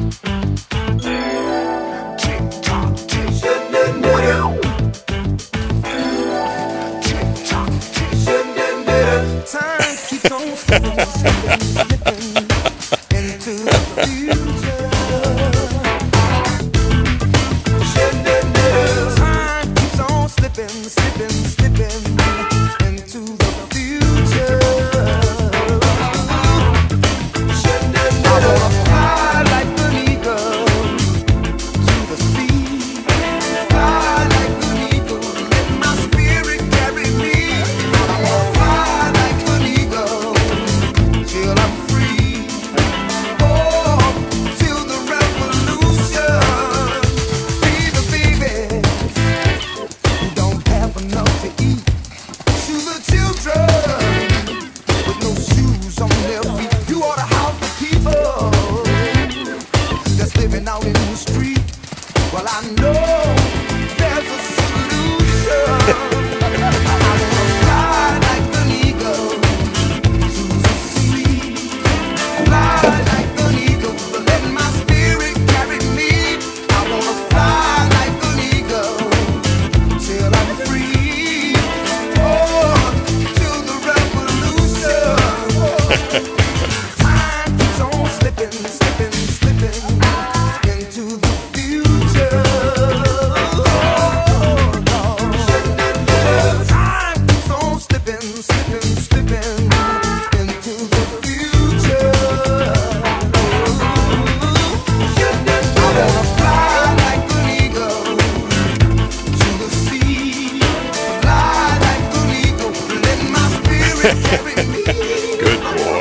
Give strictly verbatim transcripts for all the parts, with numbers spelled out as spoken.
Good boy.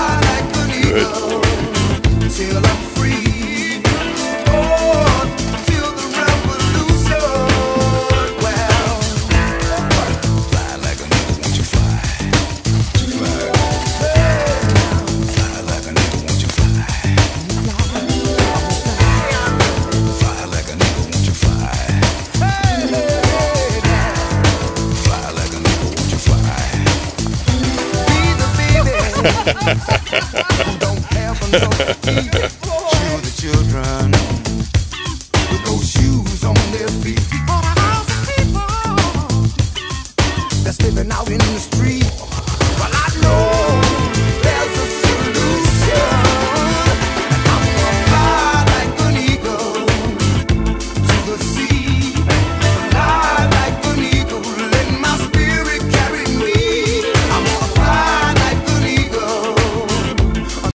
Good boy. Till I'm free. Oh, till the revolution. Well, fly like a nigga, won't you fly? Fly. Fly like a nigga, won't you fly? Fly like a nigga, won't you fly? Fly like a nigga, won't you fly? Be the baby. Don't have enough to eat.